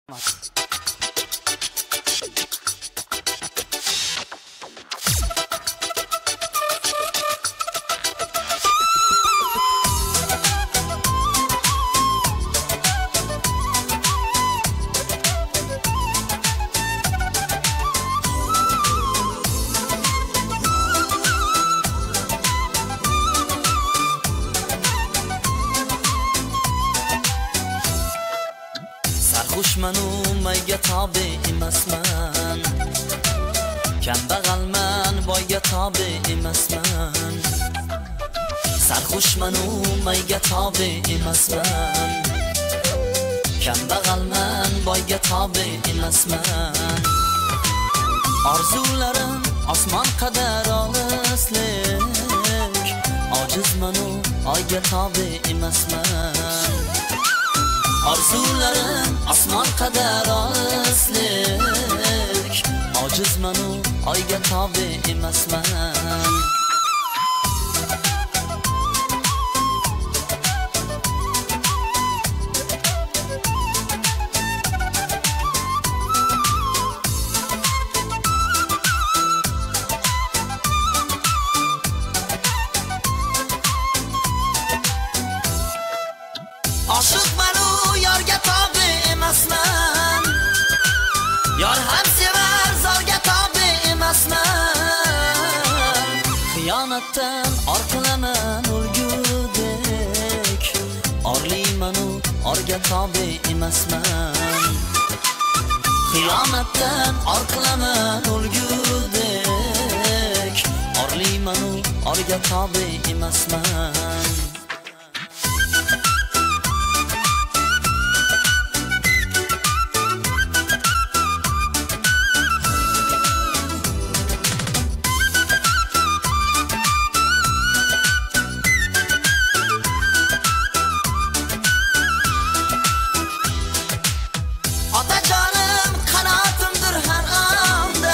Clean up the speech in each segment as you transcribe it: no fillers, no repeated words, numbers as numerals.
Sarxushmanu mayga tobe emasman, kambag'alman boyga tobe emasman. Sarxushmanu mayga tobe emasman, kambag'alman boyga tobe emasman. Orzularim osmon qadar olislik, ojizmanu oyga tobe emasman. Orzularim osmon qadar olislik, ojizmanu oyga tobe emasman. Oshiqmanu yorga tobe emasman, yor ham sevar zorga tobe emasman. Xiyonatdan or qilaman o'lgudek, orliymanu orga tobe emasman. Xiyonatdan or qilaman o'lgudek, orliymanu orga tobe emasman. Otajonim qanotimdir har onda,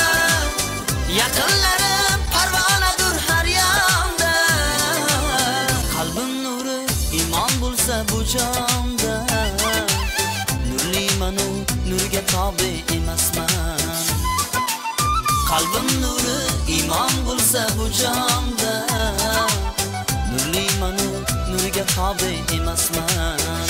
yaqinlarim parvonadir har yonda. Qalbim nuri iymon bo'lsa bu jonda, nurlimanu nurga tobe emasman. Qalbim nuri iymon bo'lsa bu jonda, nurlimanu nurga tobe emasman.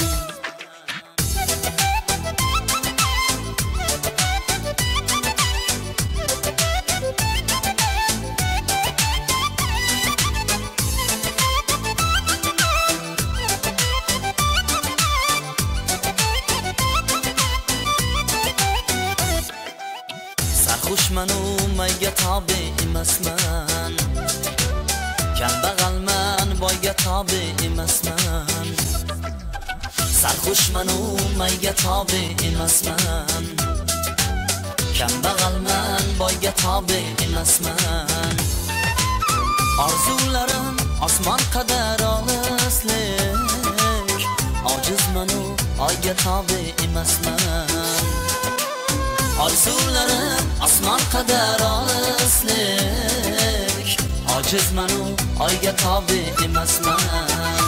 Sarxushmanu mayga tobe emasman, kambag'alman boyga tobe emasman. Sarxushmanu mayga tobe emasman, kambag'alman boyga tobe emasman. Orzularim osmon qadar olislik, ojizmanu oyga tobe emasman. Orzularim osmon qadar olislik, ojizmanu oyga tobe emasman.